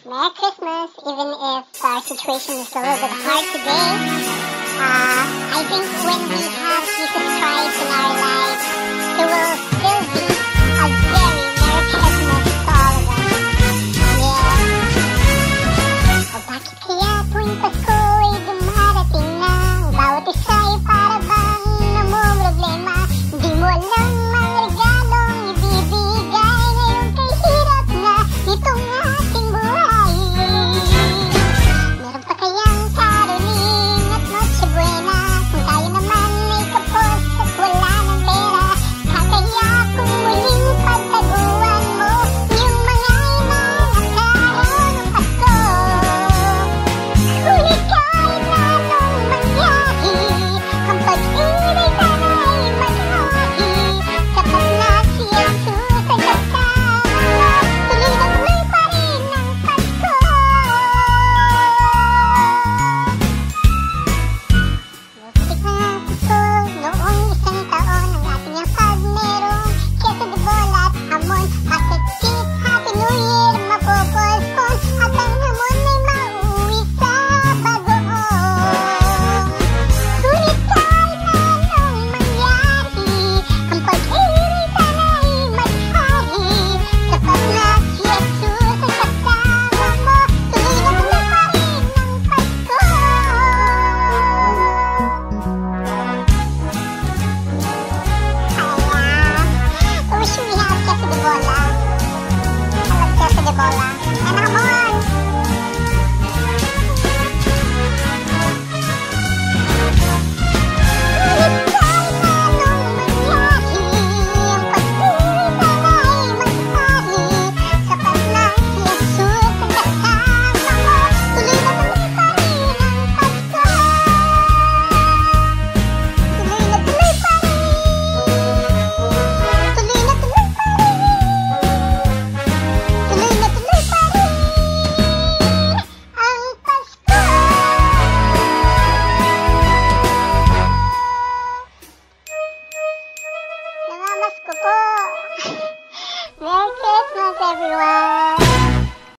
Merry Christmas, even if our situation is a little bit hard today. I think when we have Jesus Christ in our lives, it will still be a very Merry Christmas to all of us. Yeah. O bakit kaya tuwing Pasko ay dumarating na? Ang bawat isa ay para bang namumroblema. Hindi mo alam ang regalong ibibigay ngayon kay hirap na itong ating buhay. Meron pa kayang caroling at Noche Buena? Kung tayo naman ay kapos at wala ng pera, kakaya kung muling pagtaguan mo yung mga inangakaraw ng Pasko. Ngunit kahit na anong mangyari, ang pag-ibig sana'y maghahi. Sapat na si Jesus ay kasama mo, tuloy na tuloy pa rin ang Pasko. Musik na ang Pasko noong isang taon, ang ating apag merong keso de bola at hamon. Bakit keep Happy New Year mapopospon at ang hamon ay mauwi sa bagoong. Ngunit kahit na anong mangyari, ang pag-ibig sana'y maghari. Sapat na si Jesus ay kasama mo, tuloy na tuloy pa rin ang Pasko. I wish we have queso de bola. I love queso de bola. And hamon! Ngunit kahit na anong mangyari, ang pag-ibig sana'y maghari. Sapat na si Jesus ang kasama mo, tuloy na tuloy pa rin ang Pasko. Tuloy na tuloy pa rin. Tuloy na tuloy pa rin. Tuloy na tuloy pa rin ang Pasko. Namamas ko po. Merry Christmas, everyone.